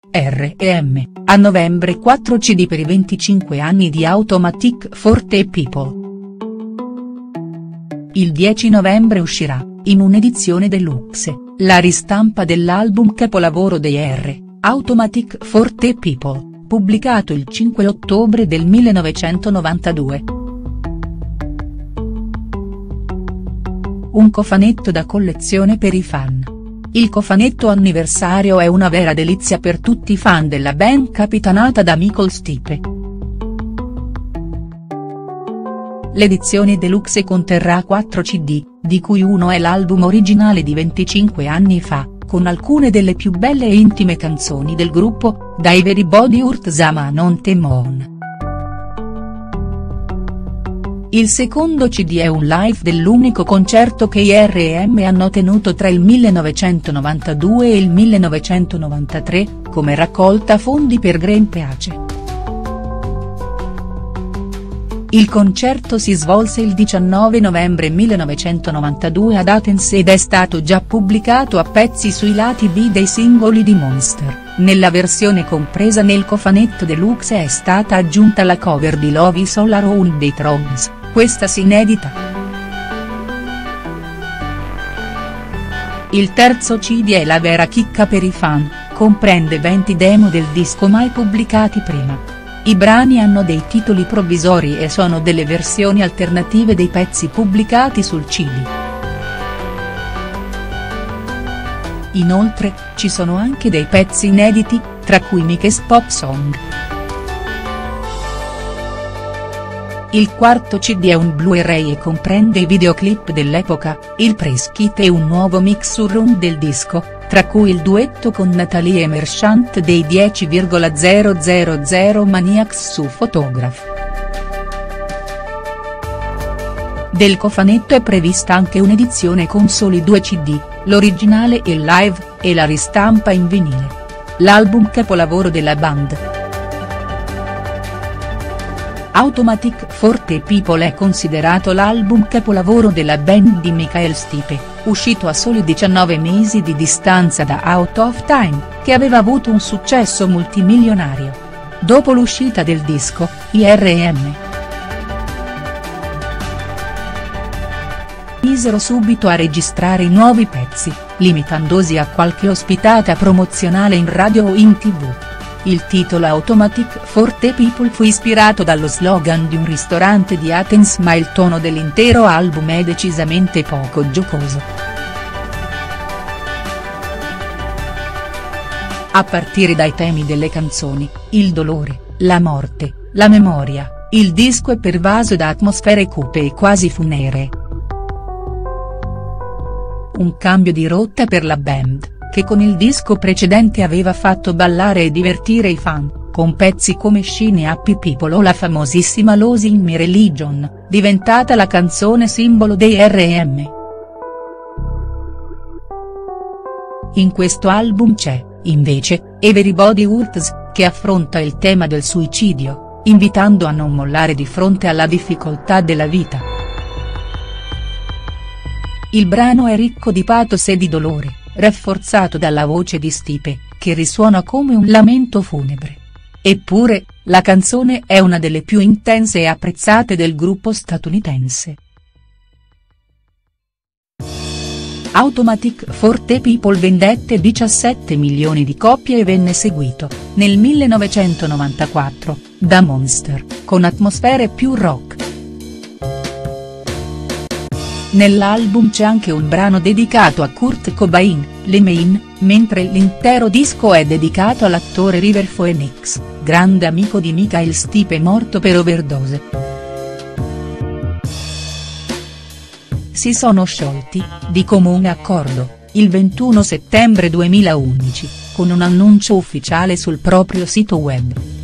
R&M, a novembre 4 CD per i 25 anni di Automatic for the People. Il 10 novembre uscirà, in un'edizione deluxe, la ristampa dell'album capolavoro dei Automatic for the People, pubblicato il 5 ottobre del 1992. Un cofanetto da collezione per i fan. Il cofanetto anniversario è una vera delizia per tutti i fan della band capitanata da Michael Stipe. L'edizione deluxe conterrà 4 CD, di cui uno è l'album originale di 25 anni fa, con alcune delle più belle e intime canzoni del gruppo, da Everybody Hurts Ma Non Te Mourn. Il secondo CD è un live dell'unico concerto che i R&M hanno tenuto tra il 1992 e il 1993, come raccolta fondi per Green Peace. Il concerto si svolse il 19 novembre 1992 ad Athens ed è stato già pubblicato a pezzi sui lati B dei singoli di Monster. Nella versione compresa nel cofanetto deluxe è stata aggiunta la cover di Love Is All Around dei Troggs, questasi inedita. Il terzo CD è la vera chicca per i fan, comprende 20 demo del disco mai pubblicati prima. I brani hanno dei titoli provvisori e sono delle versioni alternative dei pezzi pubblicati sul CD. Inoltre, ci sono anche dei pezzi inediti, tra cui Mike's Pop Song. Il quarto CD è un Blu-ray e comprende i videoclip dell'epoca, il press kit e un nuovo mix surround del disco, tra cui il duetto con Natalie Merchant dei 10,000 Maniacs su Photograph. Del cofanetto è prevista anche un'edizione con soli 2 CD, l'originale e il live, e la ristampa in vinile. L'album capolavoro della band. Automatic for the People è considerato l'album capolavoro della band di Michael Stipe, uscito a soli 19 mesi di distanza da Out of Time, che aveva avuto un successo multimilionario. Dopo l'uscita del disco, i R&M misero subito a registrare i nuovi pezzi, limitandosi a qualche ospitata promozionale in radio o in TV. Il titolo Automatic for the People fu ispirato dallo slogan di un ristorante di Athens, ma il tono dell'intero album è decisamente poco giocoso. A partire dai temi delle canzoni, il dolore, la morte, la memoria, il disco è pervaso da atmosfere cupe e quasi funeree. Un cambio di rotta per la band, che con il disco precedente aveva fatto ballare e divertire i fan, con pezzi come Shiny Happy People o la famosissima Losing My Religion, diventata la canzone simbolo dei R&M. In questo album c'è, invece, Everybody Hurts, che affronta il tema del suicidio, invitando a non mollare di fronte alla difficoltà della vita. Il brano è ricco di pathos e di dolore, rafforzato dalla voce di Stipe, che risuona come un lamento funebre. Eppure, la canzone è una delle più intense e apprezzate del gruppo statunitense. Automatic for the People vendette 17 milioni di copie e venne seguito, nel 1994, da Monster, con atmosfere più rock. Nell'album c'è anche un brano dedicato a Kurt Cobain, Le Main, mentre l'intero disco è dedicato all'attore River Phoenix, grande amico di Michael Stipe morto per overdose. Si sono sciolti, di comune accordo, il 21 settembre 2011, con un annuncio ufficiale sul proprio sito web.